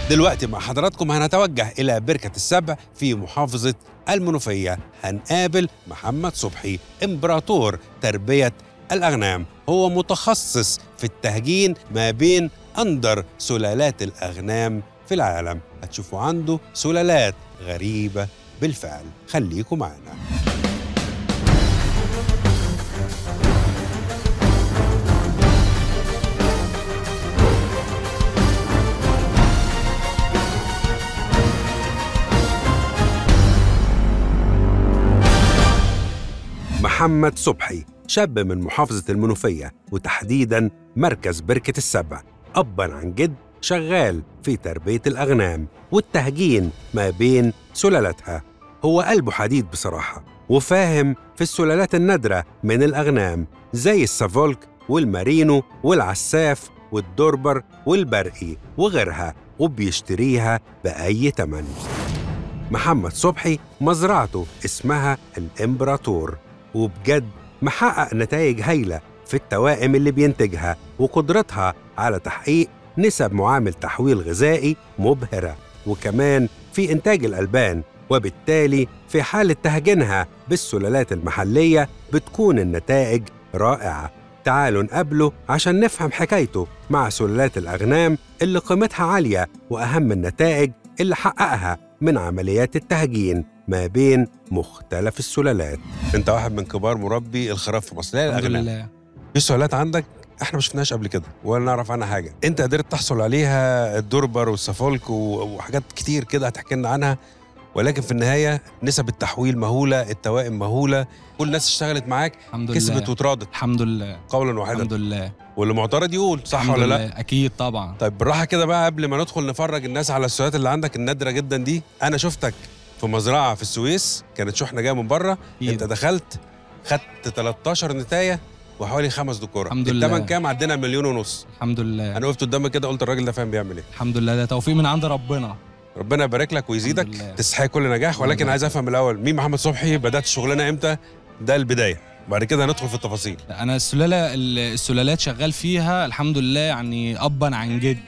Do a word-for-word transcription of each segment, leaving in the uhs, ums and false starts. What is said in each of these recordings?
دلوقتي مع حضراتكم هنتوجه إلى بركة السبع في محافظة المنوفية. هنقابل محمد صبحي، إمبراطور تربية الأغنام. هو متخصص في التهجين ما بين أندر سلالات الأغنام في العالم. هتشوفوا عنده سلالات غريبة بالفعل. خليكم معنا. محمد صبحي شاب من محافظة المنوفية وتحديداً مركز بركة السبع، أباً عن جد شغال في تربية الأغنام والتهجين ما بين سلالاتها. هو قلبه حديد بصراحة، وفاهم في السلالات النادرة من الأغنام زي السافولك والمارينو والعساف والدوربر والبرقي وغيرها، وبيشتريها بأي تمن. محمد صبحي مزرعته اسمها الإمبراطور، وبجد محقق نتائج هايلة في التوائم اللي بينتجها، وقدرتها على تحقيق نسب معامل تحويل غذائي مبهرة، وكمان في إنتاج الألبان. وبالتالي في حالة تهجينها بالسلالات المحلية بتكون النتائج رائعة. تعالوا نقابله عشان نفهم حكايته مع سلالات الأغنام اللي قيمتها عالية، وأهم النتائج اللي حققها من عمليات التهجين ما بين مختلف السلالات. انت واحد من كبار مربي الخراف في مصر. الحمد لله. في سلالات عندك احنا ما شفناهاش قبل كده ولا نعرف عنها حاجه، انت قدرت تحصل عليها، الدوربر والسافولك وحاجات كتير كده هتحكي لنا عنها، ولكن في النهايه نسب التحويل مهوله، التوائم مهوله، كل الناس اشتغلت معاك كسبت وتراضت الحمد لله قولا واحدا. الحمد لله. واللي معترض يقول صح ولا لا؟ اكيد طبعا. طيب بالراحه كده بقى قبل ما ندخل نفرج الناس على السلالات اللي عندك النادره جدا دي. انا شفتك في مزرعه في السويس، كانت شحنه جايه من بره، انت دخلت خدت تلتاشر نتايه وحوالي خمس دكوره. الحمد لله. الثمن كام؟ عدينا مليون ونص. الحمد لله. انا وقفت قدامك كده قلت الراجل ده فاهم بيعمل ايه. الحمد لله، ده توفيق من عند ربنا. ربنا يبارك لك ويزيدك، تستحق كل نجاح. ولكن عايز افهم الاول، مين محمد صبحي؟ بدات الشغلانه امتى؟ ده البدايه، بعد كده هندخل في التفاصيل. انا السلاله السلالات شغال فيها الحمد لله، يعني ابا عن جد.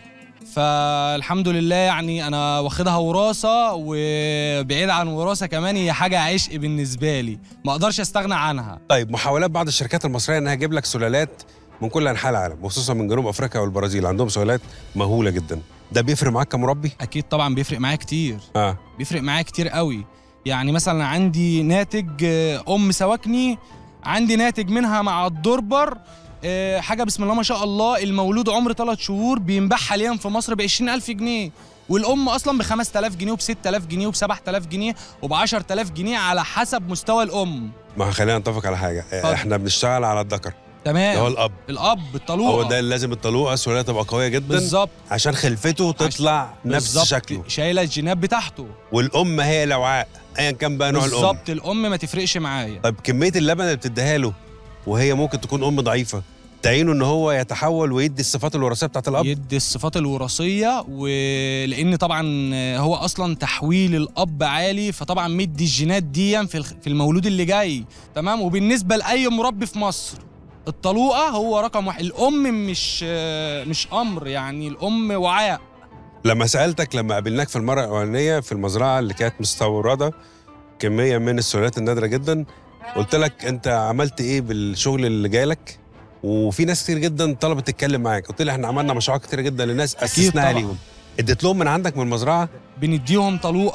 فالحمد لله يعني انا واخدها وراثه، وبعيد عن وراثه كمان هي حاجه عشق بالنسبه لي، ما اقدرش استغنى عنها. طيب محاولات بعض الشركات المصريه انها تجيب لك سلالات من كل انحاء العالم، وخصوصا من جنوب افريقيا والبرازيل، عندهم سلالات مهوله جدا. ده بيفرق معاك كمربي؟ اكيد طبعا بيفرق معايا كتير. اه بيفرق معايا كتير قوي. يعني مثلا عندي ناتج ام سواكني، عندي ناتج منها مع الدوربر حاجه بسم الله ما شاء الله، المولود عمر ثلاث شهور بينباع حاليا في مصر ب عشرين ألف جنيه، والام اصلا ب خمسة آلاف جنيه وب ستة آلاف جنيه وب سبعة آلاف جنيه وب عشرة آلاف جنيه على حسب مستوى الام. ما خلينا نتفق على حاجه، فضل. احنا بنشتغل على الذكر. تمام. هو الاب الاب الطلوقه، هو ده لازم الطلوقه السلاله تبقى قويه جدا بالظبط، عشان خلفته تطلع عش... نفس بالزبط. شكله، شايله الجينات بتاعته. والام هي الوعاء ايا كان بقى نوع الام. بالظبط، الام ما تفرقش معايا. طيب كميه اللبن اللي بتديها له وهي ممكن تكون ام ضعيفه، تعينه ان هو يتحول ويدي الصفات الوراثيه بتاعت الاب؟ يدي الصفات الوراثيه، ولان طبعا هو اصلا تحويل الاب عالي، فطبعا مدي الجينات دي في في المولود اللي جاي. تمام. وبالنسبه لاي مربي في مصر الطلوقه هو رقم واحد، الام مش مش امر، يعني الام وعاء. لما سالتك لما قابلناك في المره الاولانيه في المزرعه اللي كانت مستورده كميه من السلالات النادره جدا، قلت لك انت عملت ايه بالشغل اللي جايلك؟ وفي ناس كتير جدا طلبت تتكلم معاك، قلت لي احنا عملنا مشروعات كتير جدا للناس اسسناها ليهم. اديت لهم من عندك من المزرعه؟ بنديهم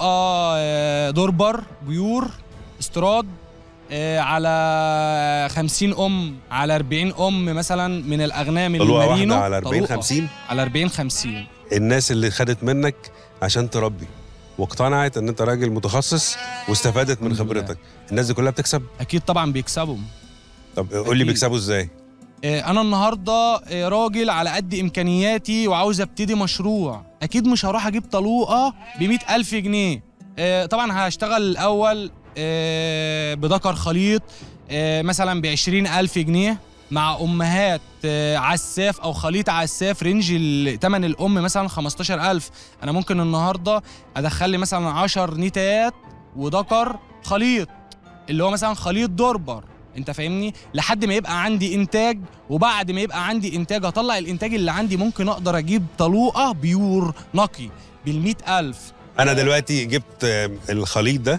طلوقه دوربر بيور استراد على خمسين ام على أربعين ام مثلا من الاغنام المارينو. المارينو على أربعين خمسين على أربعين خمسين. الناس اللي خدت منك عشان تربي واقتنعت ان انت راجل متخصص واستفادت من خبرتك، الناس دي كلها بتكسب؟ اكيد طبعا بيكسبوا. طب قول لي بيكسبوا ازاي؟ انا النهارده راجل على قد امكانياتي وعاوز ابتدي مشروع، اكيد مش هروح اجيب طلوقه ب مئة ألف جنيه. طبعا هشتغل الاول بذكر خليط مثلا ب عشرين ألف جنيه مع امهات عساف او خليط عساف، رينج ثمن الام مثلا خمستاشر ألف. انا ممكن النهارده ادخل لي مثلا عشر نتايات وذكر خليط اللي هو مثلا خليط دوربر انت فاهمني، لحد ما يبقى عندي انتاج. وبعد ما يبقى عندي انتاج هطلع الانتاج اللي عندي، ممكن اقدر اجيب طلوقه بيور نقي بالمئة ألف. انا دلوقتي جبت الخليط ده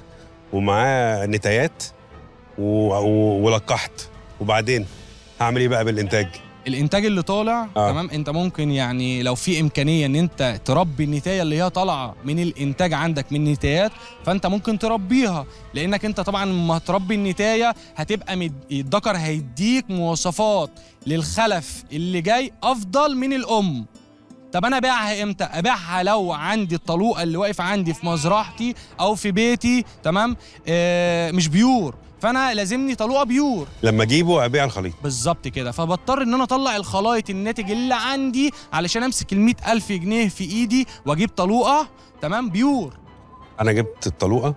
ومعاه نتايات و... و... ولقحت، وبعدين هعمل ايه بقى بالانتاج؟ الانتاج اللي طالع آه. تمام، انت ممكن يعني لو في امكانيه ان انت تربي النتايه اللي هي طالعه من الانتاج عندك من نتايات، فانت ممكن تربيها، لانك انت طبعا لما تربي النتايه هتبقى مد... الذكر هيديك مواصفات للخلف اللي جاي افضل من الام. طب انا ابيعها امتى؟ ابيعها لو عندي الطلوقه اللي واقف عندي في مزرعتي او في بيتي، تمام، آه مش بيور، فانا لازمني طلوقه بيور. لما اجيبه ابيع الخليط بالظبط كده، فبضطر ان انا اطلع الخلايط الناتج اللي عندي علشان امسك المئة ألف جنيه في ايدي واجيب طلوقه تمام بيور. انا جبت الطلوقه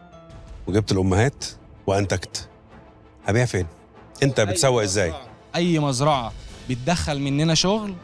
وجبت الامهات وانتجت، هبيع فين؟ انت بتسوق ازاي؟ اي مزرعه بتدخل مننا شغل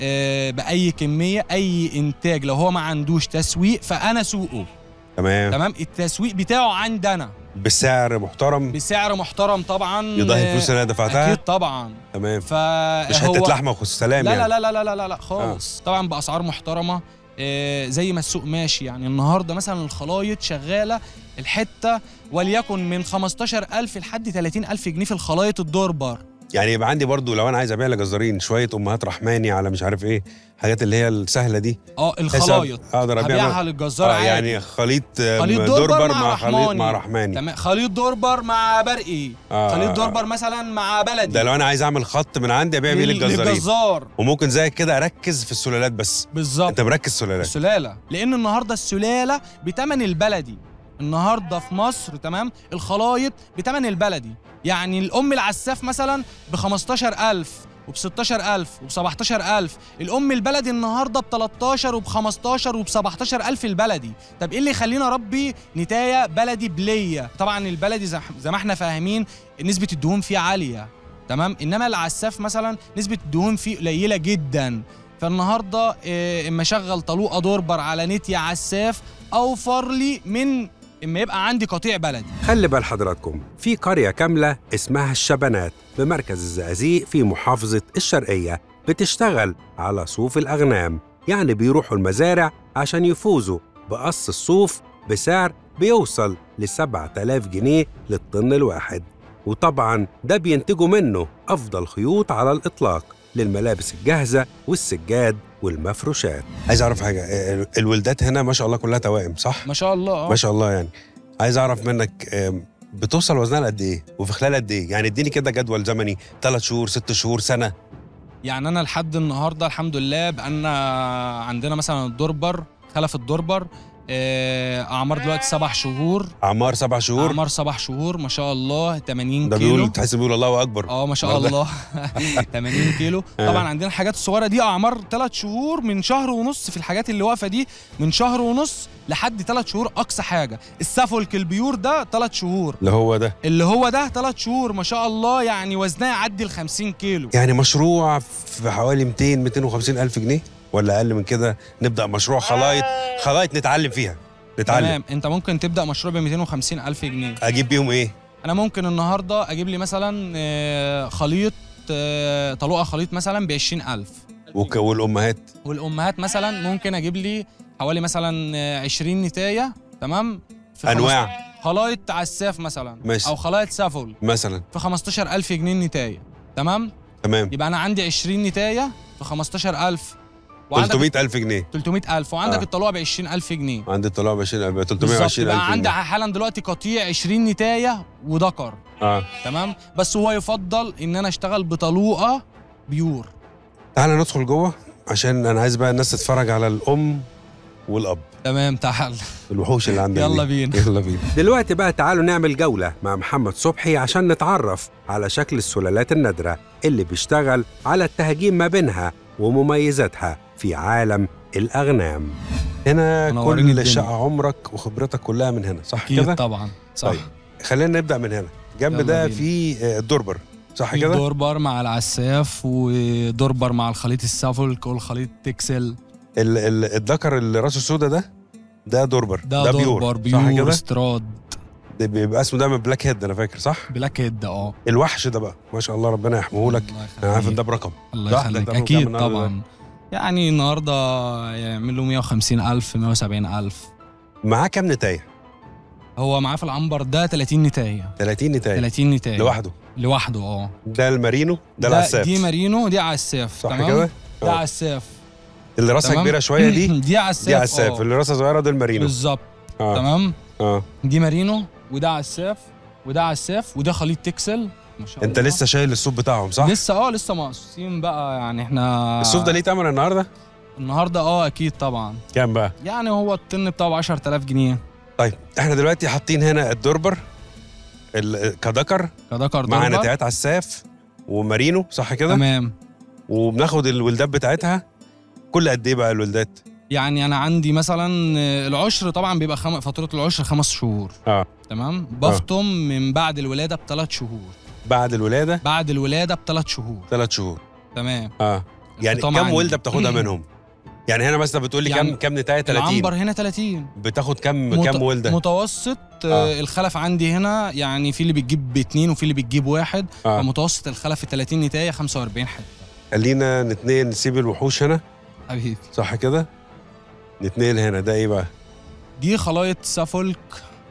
آه باي كميه، اي انتاج لو هو ما عندوش تسويق فانا سوقه. تمام تمام، التسويق بتاعه عندنا بسعر محترم، بسعر محترم طبعا، يضاهي الفلوس اللي انا دفعتها اكيد طبعا. تمام، فهو مش حته لحمه وسلام لا يعني. لا لا لا لا لا لا خالص. آه. طبعا باسعار محترمه، آه زي ما السوق ماشي. يعني النهارده مثلا الخلايط شغاله الحته وليكن من خمستاشر ألف لحد تلاتين ألف جنيه في الخلايط الدوربر. يعني يبقى عندي برضو لو انا عايز ابيع لجزارين شويه امهات رحماني على مش عارف ايه، حاجات اللي هي السهله دي، اه الخلايط اقدر ابيعها للجزار آه عادي. يعني خليط, خليط دوربر, دوربر مع, مع رحماني. خليط مع رحماني، تمام، خليط دوربر مع برقي، آه خليط دوربر مثلا مع بلدي. ده لو انا عايز اعمل خط من عندي ابيع بيه للجزارين. للجزار. وممكن زي كده اركز في السلالات بس. بالظبط، انت مركز سلالات. السلاله، لان النهارده السلاله بتمن البلدي. النهارده في مصر تمام الخلايط بتمن البلدي. يعني الام العساف مثلا ب خمستاشر ألف وب ستاشر ألف وب سبعتاشر ألف، الام البلدي النهارده ب تلتاشر وب خمستاشر وب سبعتاشر ألف البلدي. طب ايه اللي يخليني اربي نتايه بلدي بليه؟ طبعا البلدي زي ما احنا فاهمين نسبه الدهون فيه عاليه، تمام، انما العساف مثلا نسبه الدهون فيه قليله جدا. فالنهارده إيه، اما اشغل طلوقه دوربر على نتيه عساف اوفر لي من اما يبقى عندي قطيع بلدي. خلي بال حضراتكم، في قرية كاملة اسمها الشبنات بمركز الزقازيق في محافظة الشرقية بتشتغل على صوف الأغنام، يعني بيروحوا المزارع عشان يفوزوا بقص الصوف بسعر بيوصل ل سبعة آلاف جنيه للطن الواحد، وطبعاً ده بينتجوا منه أفضل خيوط على الإطلاق للملابس الجاهزة والسجاد والمفروشات. عايز أعرف حاجة، الولدات هنا ما شاء الله كلها توائم صح؟ ما شاء الله. ما شاء الله. يعني عايز أعرف منك بتوصل وزنها قد إيه وفي خلال قد إيه؟ يعني اديني كده جدول زمني، ثلاث شهور، ست شهور، سنة. يعني أنا لحد النهاردة الحمد لله بقالنا عندنا مثلا الدوربر، خلف الدوربر اعمار دلوقتي سبع شهور. اعمار سبع شهور اعمار سبع شهور ما شاء الله، تمانين ده كيلو. بيقول تحس بيقول الله اكبر. اه ما شاء الله. تمانين كيلو. طبعا عندنا الحاجات الصغيره دي اعمار ثلاث شهور من شهر ونص، في الحاجات اللي واقفه دي من شهر ونص لحد ثلاث شهور اقصى حاجه. السافولك البيور ده ثلاث شهور، اللي هو ده اللي هو ده ثلاث شهور ما شاء الله، يعني وزنها يعدي ال خمسين كيلو. يعني مشروع في حوالي ميتين ميتين وخمسين الف جنيه ولا اقل من كده؟ نبدا مشروع خلايط خلايط نتعلم فيها نتعلم. تمام، انت ممكن تبدا مشروع ب ميتين وخمسين الف جنيه. اجيب بيهم ايه؟ انا ممكن النهارده اجيب لي مثلا خليط طلوقه خليط مثلا ب عشرين ألف. والامهات والامهات مثلا ممكن اجيب لي حوالي مثلا عشرين نتايه، تمام، في انواع خلايط عساف مثلا ماشي. او خلايط سافول مثلا في خمستاشر ألف جنيه النتايه. تمام تمام، يبقى انا عندي عشرين نتايه في خمستاشر ألف، تلتمية ألف جنيه. تلتمية ألف، وعندك آه. الطلوع ب عشرين ألف جنيه. عندي الطلوع ب عشرين ألف، تلتمية وعشرين ألف جنيه. عندي حالا دلوقتي قطيع عشرين نتايه وذكر. اه تمام، بس هو يفضل ان انا اشتغل بطلوقه بيور. تعالى ندخل جوه عشان انا عايز بقى الناس تتفرج على الام والاب. تمام، تعال الوحوش اللي عندنا. يلا بينا يلا بينا. دلوقتي بقى تعالوا نعمل جولة مع محمد صبحي عشان نتعرف على شكل السلالات النادرة اللي بيشتغل على التهجين ما بينها ومميزاتها في عالم الأغنام. هنا كل شقة عمرك وخبرتك كلها من هنا صح كده؟ طبعا صح. طيب خلينا نبدأ من هنا. جنب ده في الدوربر صح كده؟ دوربر مع العساف ودوربر مع الخليط السافولك والخليط تكسل. الذكر اللي راسه سودا ده ده دوربر، ده, ده بيور, بيور صح كده؟ استراد ده بيبقى اسمه دايما بلاك هيد انا فاكر، صح؟ بلاك هيد. اه الوحش ده بقى ما شاء الله ربنا يحميه لك، انا عارف ان ده برقم. الله يخليك. اكيد طبعا. يعني النهارده يعمل له مية وخمسين ألف مية وسبعين ألف. معاه كام نتايه؟ هو معاه في العنبر ده تلاتين نتايه. تلاتين نتايه تلاتين نتايه لوحده لوحده. اه ده المارينو، ده العساف. دي مارينو، دي عساف. صح كده؟ ده عساف. اللي راسها كبيره شويه دي دي عساف. دي عساف. أوه. اللي راسها صغيره ده المارينو بالظبط. آه. تمام. اه دي مارينو وده عساف وده عساف وده خليط تكسل. ما شاء انت الله. لسه شايل الصوف بتاعهم صح؟ لسه اه لسه مقصوصين بقى يعني. احنا الصوف ده ليه تمن النهارده؟ النهارده اه اكيد طبعا. كام بقى؟ يعني هو الطن بتاعه ب عشرة آلاف جنيه. طيب احنا دلوقتي حاطين هنا الدوربر كدكر كدكر مع نتايات عساف ومارينو، صح كده؟ تمام. وبناخد الولدات بتاعتها كل قد ايه بقى الولدات؟ يعني انا عندي مثلا العشر طبعا بيبقى خم... فتره العشر خمس شهور. اه تمام. بفطم آه. من بعد الولاده بثلاث شهور. بعد الولاده؟ بعد الولاده بثلاث شهور. ثلاث شهور. تمام. اه يعني كم ولده بتاخدها منهم؟ يعني هنا مثلا بتقول لي يعني كم كم نتايه؟ تلاتين. العنبر هنا تلاتين. بتاخد كم مت... كم ولده؟ متوسط آه. الخلف عندي هنا يعني في اللي بتجيب باثنين وفي اللي بتجيب واحد. آه. فمتوسط الخلف تلاتين نتايه خمسة وأربعين حته. خلينا نتنين نسيب الوحوش هنا حبيبي، صح كده؟ نتنين هنا. ده ايه بقى؟ دي خلايط سافولك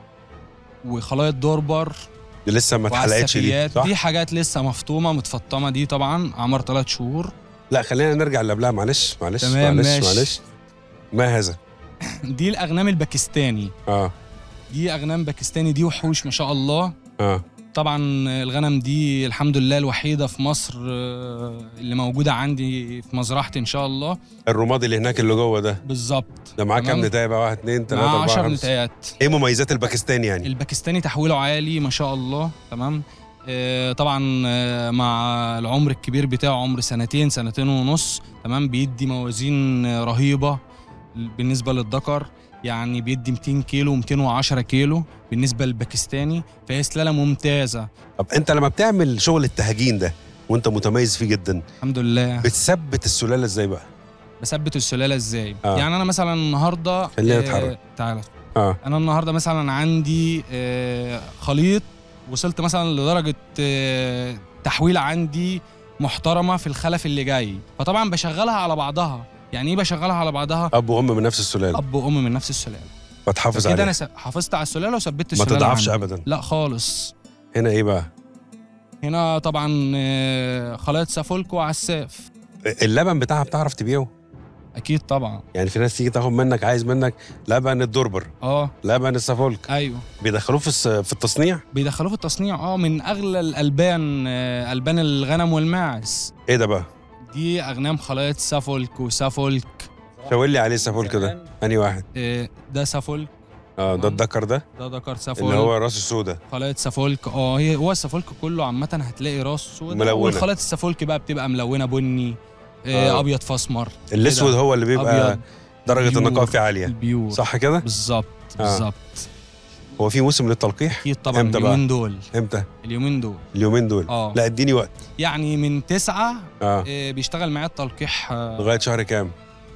وخلايط دوربر. دي لسه ما اتحلقتش دي، صح؟ دي حاجات لسه مفطومه متفطمه. دي طبعا عمر ثلاث شهور. لا خلينا نرجع اللي قبلها. معلش معلش تمام. معلش ماشي. معلش. ما هذا؟ دي الاغنام الباكستاني. اه دي اغنام باكستاني. دي وحوش ما شاء الله. اه طبعا الغنم دي الحمد لله الوحيده في مصر اللي موجوده عندي في مزرعتي ان شاء الله. الرمادي اللي هناك اللي جوه ده بالظبط. ده معاه كام نتايه بقى؟ واحد اتنين تلاته اربعه عشر نتايات. ايه مميزات الباكستاني يعني؟ الباكستاني تحويله عالي ما شاء الله. تمام. آه طبعا آه مع العمر الكبير بتاعه، عمر سنتين سنتين ونص. تمام. بيدي موازين رهيبه بالنسبه للذكر. يعني بيدي ميتين كيلو ميتين وعشرة كيلو بالنسبه للباكستاني، فهي سلاله ممتازه. طب انت لما بتعمل شغل التهجين ده وانت متميز فيه جدا الحمد لله، بتثبت السلاله ازاي بقى؟ بثبت السلاله ازاي؟ آه. يعني انا مثلا النهارده خلينا نتحرك. آه تعالى. اه انا النهارده مثلا عندي آه خليط، وصلت مثلا لدرجه آه تحويل عندي محترمه في الخلف اللي جاي، فطبعا بشغلها على بعضها. يعني ايه بشغلها على بعضها؟ اب وام من نفس السلاله. اب وام من نفس السلاله. بتحافظ عليها كده. انا حافظت على السلاله وثبت ما السلاله. تضعفش ابدا. لا خالص. هنا ايه بقى؟ هنا طبعا آه خلايط سافولك وعساف. اللبن بتاعها بتعرف تبيعه؟ اكيد طبعا. يعني في ناس تيجي تاخد منك، عايز منك لبن الدوربر، اه لبن السافولك. ايوه. بيدخلوه في في التصنيع؟ بيدخلوه في التصنيع. اه من اغلى الالبان، آه البان الغنم والماعز. ايه ده بقى؟ دي اغنام خلايط سافولك وسافولك. شاور لي عليه سافولك ده. انهي واحد؟ آه ده سافولك. اه ده الدكر ده؟ ده دكر سافولك اللي هو راس السودا. خلايط سافولك. اه هي هو السافولك كله عامه هتلاقي راس سودا ملونه، والخلايط السافولك بقى بتبقى ملونه بني، آه آه. ابيض فاسمر. الاسود هو اللي بيبقى أبيض. درجه النقاء فيه عاليه. البيور. صح كده؟ بالظبط بالظبط. آه. هو في موسم للتلقيح؟ اكيد طبعا. اليومين دول. امتى؟ اليومين دول. اليومين دول. اه لا اديني وقت. يعني من تسعة آه. آه بيشتغل معايا التلقيح آه لغايه شهر كام؟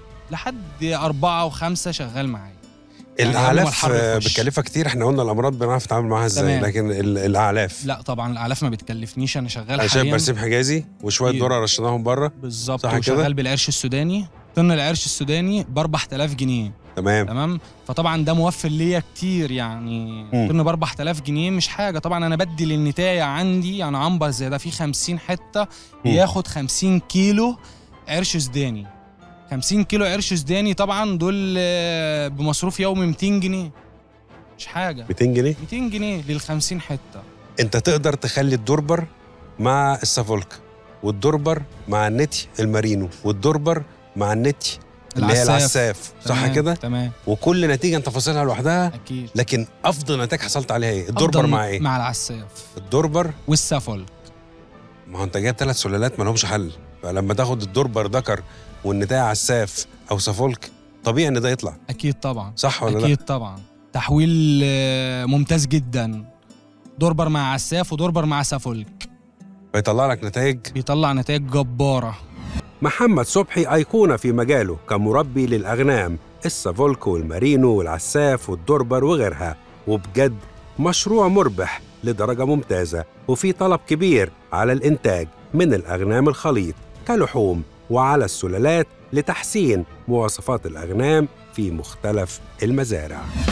لحد أربعة وخمسة شغال معايا. يعني الاعلاف بتكلفها كتير. احنا قلنا الامراض بنعرف نتعامل معاها ازاي، لكن الاعلاف لا طبعا الاعلاف ما بتكلفنيش. انا شغال حاليا. انا شايف برسيم حجازي وشويه ذره رشيناهم بره. بالظبط. وشغال بالقرش السوداني. طن القرش السوداني ب أربعة آلاف جنيه. تمام تمام. فطبعا ده موفر ليا كتير. يعني طن ب أربعة آلاف جنيه مش حاجه. طبعا انا بدي للنتايه عندي يعني عنبر زي ده فيه خمسين حته بياخد خمسين كيلو قرش سوداني. خمسين كيلو قرش سوداني طبعا دول بمصروف يومي ميتين جنيه. مش حاجه. ميتين جنيه؟ ميتين جنيه لل خمسين حته. انت تقدر تخلي الدوربر مع السافولك، والدوربر مع النتي المارينو، والدوربر مع النتي اللي هي العساف، صح كده؟ تمام. وكل نتيجه انت فاصلها لوحدها. اكيد. لكن افضل نتائج حصلت عليها ايه؟ الدوربر مع ايه؟ مع العساف. الدوربر والسافولك. ما هو انت جايب ثلاث سلالات ما لهمش حل، فلما تاخد الدوربر ذكر والنتايه عساف او سافولك طبيعي ان ده يطلع. اكيد طبعا. صح ولا أكيد لا؟ اكيد طبعا. تحويل ممتاز جدا. دوربر مع عساف ودوربر مع سافولك بيطلع لك نتائج. بيطلع نتائج جباره. محمد صبحي أيقونة في مجاله كمربي للأغنام السافولك والمارينو والعساف والدوربر وغيرها، وبجد مشروع مربح لدرجة ممتازة، وفي طلب كبير على الإنتاج من الأغنام الخليط كلحوم وعلى السلالات لتحسين مواصفات الأغنام في مختلف المزارع.